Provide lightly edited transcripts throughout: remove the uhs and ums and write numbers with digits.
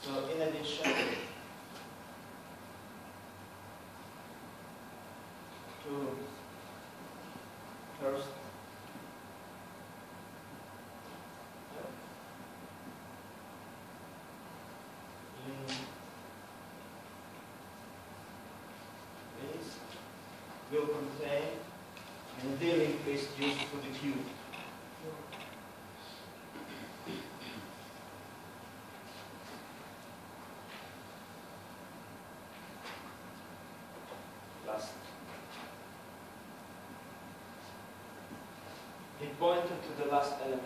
So in addition to first this will contain an dealing list used for the Q. Last. It pointed to the last element.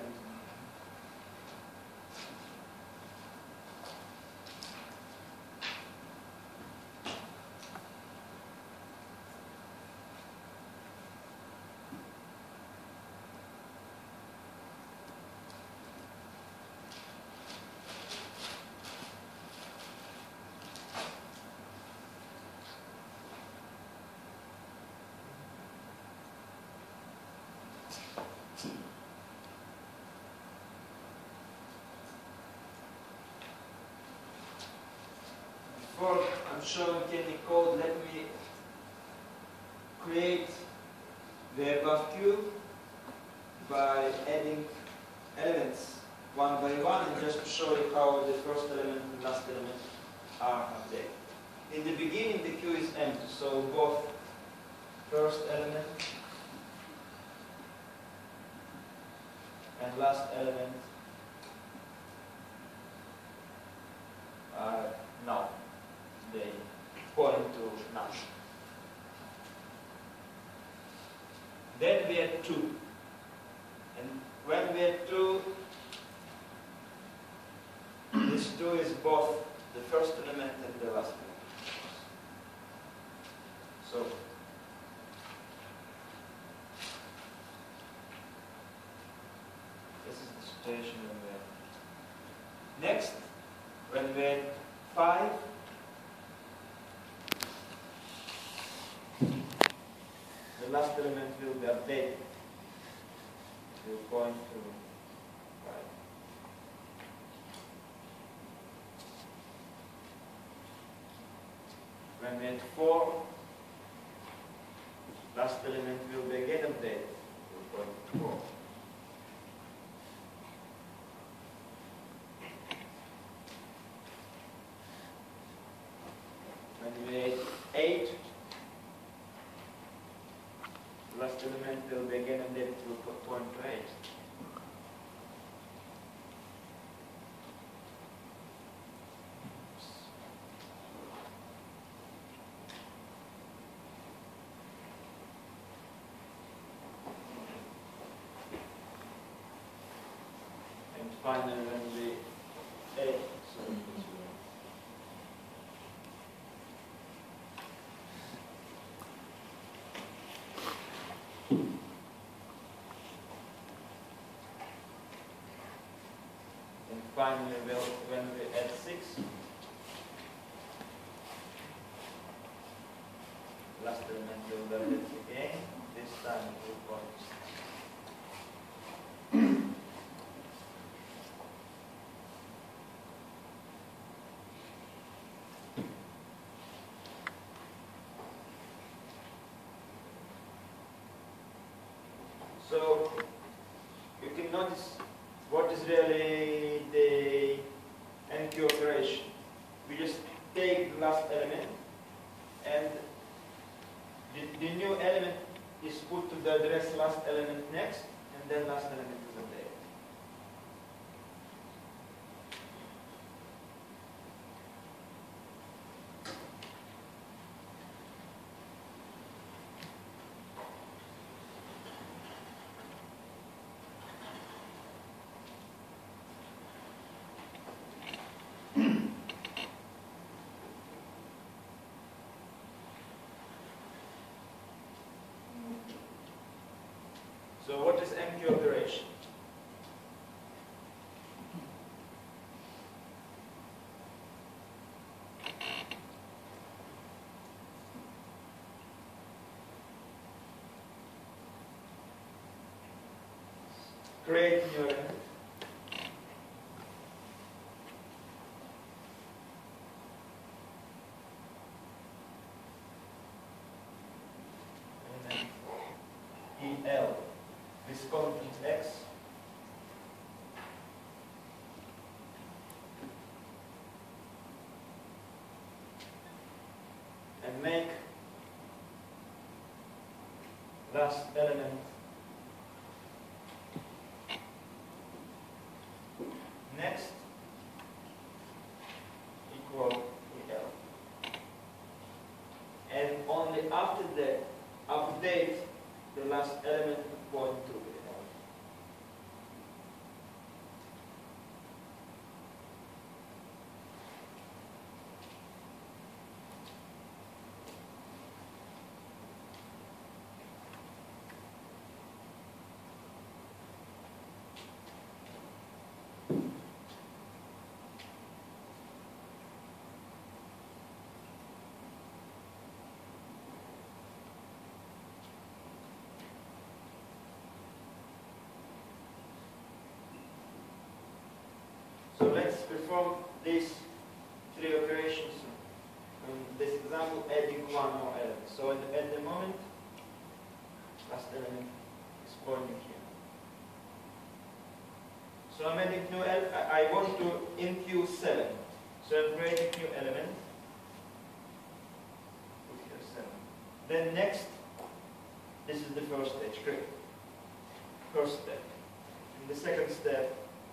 Before I'm showing any code, let me create the above Q by adding elements one by one, and just to show you how the first element and last element are updated. In the beginning, the Q is empty, so both first element and last element are null. They point to null. Then we had 2. And when we had 2, this 2 is both the first element and the last element. So this is the situation when we had. Next, when we had 5, the last element will be updated. It will point to 5. When we had 4, last element will be again updated. It will point to 4. When we had 8, last element will be again updated to point to 8. And finally, when we 8, so finally, when we add 6, last element will be added again. This time it will point to 6. So you can notice what is really the NQ operation. We just take the last element, and the new element is put to the address last element next, and then last element is updated. So what is MQ operation? Create new element. EL, this content X, and make last element next equal EL. And only after that, update the last element to point to EL. So let's perform these three operations. In this example, adding one more element. So at the moment, last element is pointing here. So I'm adding new element. I want to include 7. So I'm creating new element. Put here 7. Then next, this is the first stage. Great. First step. In the second step,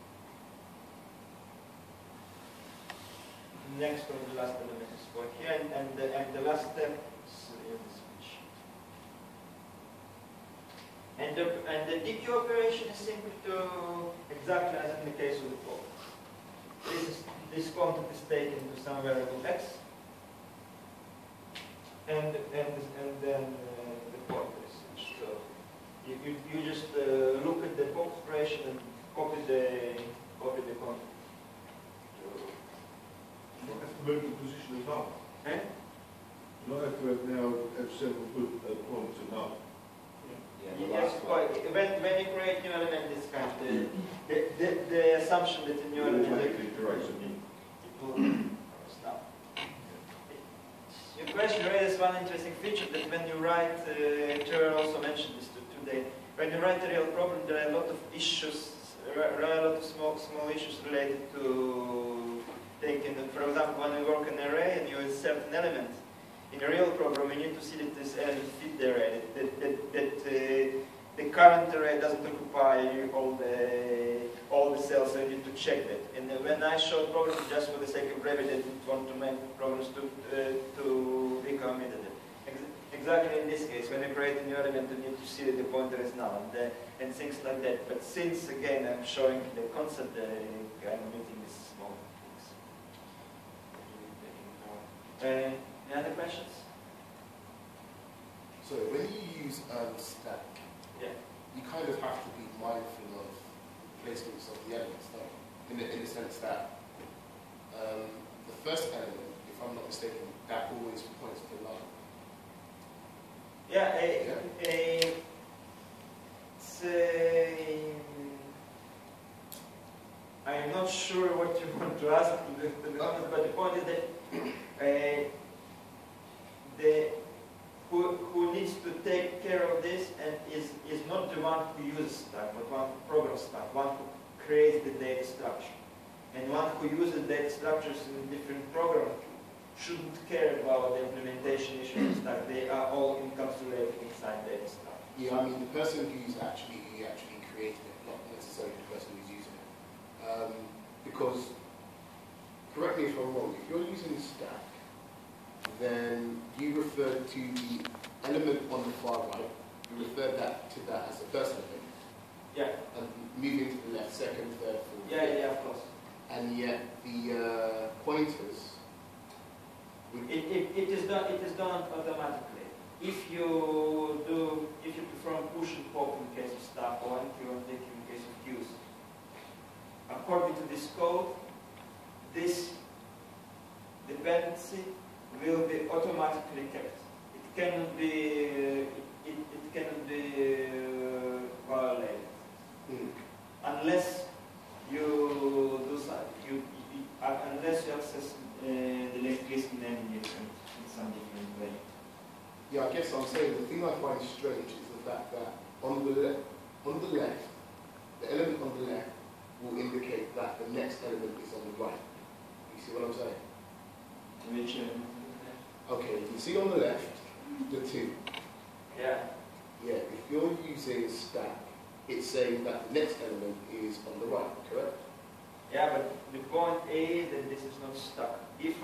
next one, the last element is point here, and the last step is the switch. And the DQ operation is simple to exactly as in the case of the port. This content is taken to some variable x, and then the pointer is switched. So you just look at the port operation and copy the content. You don't have to move the position as well. Eh? You don't have to have now have several points and null. Yes, when you create new element, this kind of the assumption that the new element it will stop. Your question raises one interesting feature that when you write, Terrell also mentioned this today. When you write a real problem, there are a lot of issues, there are a lot of small issues related to taking. For example, when we work in an array and you insert an element. In a real program, we need to see that this element fit the array, that the current array doesn't occupy all the cells, so you need to check that. And when I show programs, just for the sake of brevity, I didn't want to make programs to become iterative. Exactly in this case, when you create a new element, you need to see that the pointer is null and things like that. But since, again, I'm showing the concept, I'm omitting these small things. Any other questions? So when you use stack, Yeah. you kind of have to be mindful of placements of the elements, don't you? In the sense that the first element, if I'm not mistaken, that always points to null. Yeah, I'm not sure what you want to ask, to be honest, but the point is that who needs to take care of this and is not the one who uses stack, but one who programs stack, one who creates the data structure. And one who uses data structures in different programs shouldn't care about the implementation issues of stack. They are all encapsulated inside data structure. Yeah, I mean the person who actually created it, not necessarily the person who's using it. Because, correct me if I'm wrong, if you're using stack, then you refer to the element on the far right, you refer to that as the first element. Yeah. And moving to the left, second, third, fourth. Yeah, of course. And yet the pointers. It is done automatically. If you perform push and pop in case of stack or NQ and DQ in case of queues, according to this code, this dependency will be automatically kept. It cannot be violated unless you do something. Unless you access the linked list in any in some different way. Yeah, I guess I'm saying the thing I find strange is the fact that on the left, the element on the left will indicate that the next element is on the right. You see what I'm saying? Which Okay, you can see on the left, the 2. yeah. Yeah, if you're using stack, it's saying that the next element is on the right, correct? Yeah, but the point is that this is not stuck. If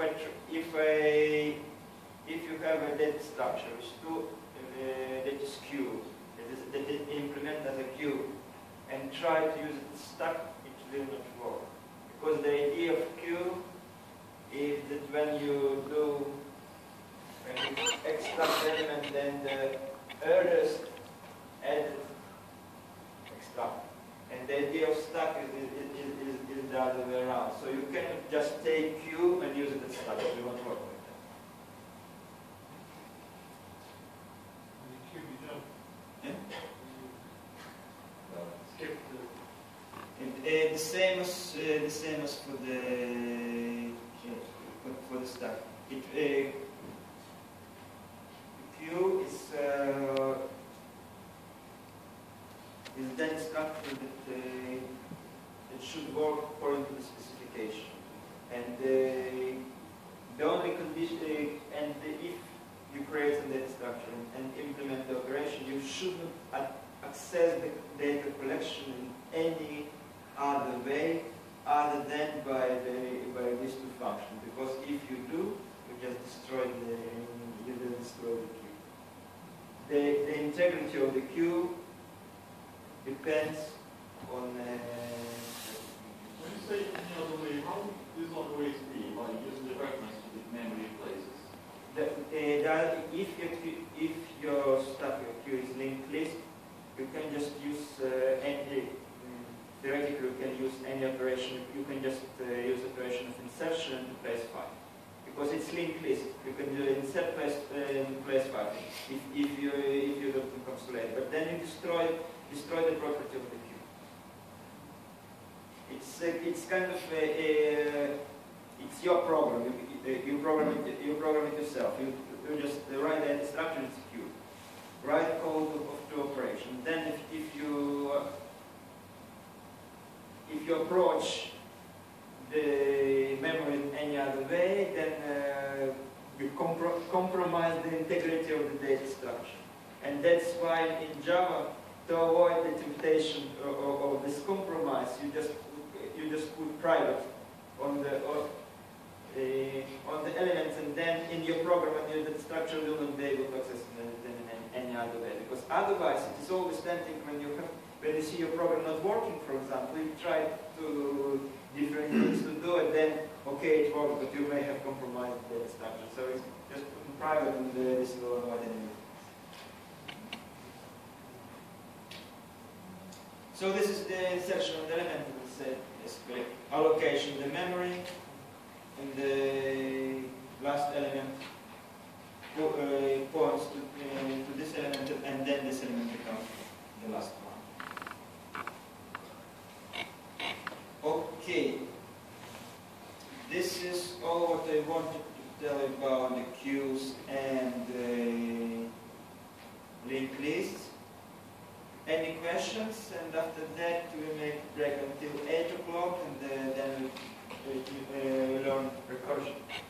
you have a data structure with two that is Q, that is implemented as a Q, and try to use it stuck, it will not work. Because the idea of Q is that when you extract element, then the earliest added extract. And the idea of stack is the other way around. So you cannot just take Q and use it as stack. It won't work like that. And, the same as for the stack. Q is then structure that should work according to the specification. And the only condition, and if you create a data structure and implement the operation, you shouldn't access the data collection in any other way other than by these two functions. Because if you do, you just destroy the queue. The integrity of the queue depends on. When you say any other way, how is other way to be by using the reference to the memory places? If your stack queue is linked list, you can just use theoretically you can use any operation. You can just use operation of insertion and place file. Because it's linked list, you can do insert place file if you don't encapsulate. But then you destroy the property of the queue. It's kind of it's your program. You program it yourself. You just write the structure in queue. Write code of two operations. Then if you approach the memory in any other way, then you compromise the integrity of the data structure. And that's why in Java, to avoid the temptation of this compromise, you just put private on the elements, and then in your program, and the structure will not be able to access them in any other way. Because otherwise, it is always tempting when you see your program not working, for example, you try to different things to do, and then okay, it works, but you may have compromised the data structure. So it's just put in private, and this will avoid anything. So this is the insertion of the element. Basically allocation of the memory, and the last element points to this element, and then this element becomes the last one. Okay, this is all what I wanted to tell you about the queues and the linked lists. Any questions? And after that we make break until 8 o'clock, and then we learn recursion.